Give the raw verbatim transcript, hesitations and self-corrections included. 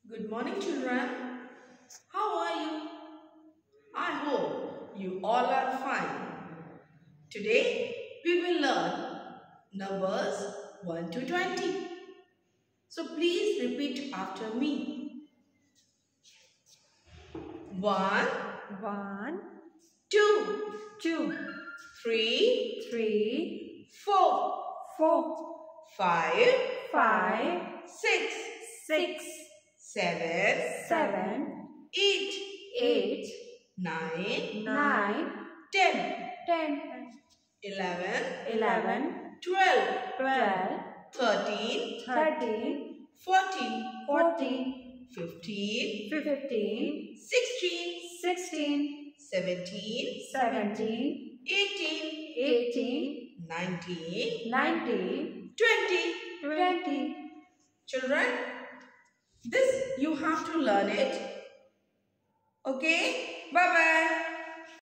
Good morning, children. How are you? I hope you all are fine. Today we will learn numbers one to twenty. So please repeat after me. one, One, two, two, three, three, four, four, five, five, six, six, seven, seven, eight, eight, nine, nine, ten, ten, eleven, eleven, twelve, twelve, thirteen, thirteen, fourteen, fourteen, fifteen, fifteen, sixteen, sixteen, seventeen, seventeen, eighteen, eighteen, nineteen, nineteen, twenty. twenty. Children, this you have to learn it. Okay? Bye-bye.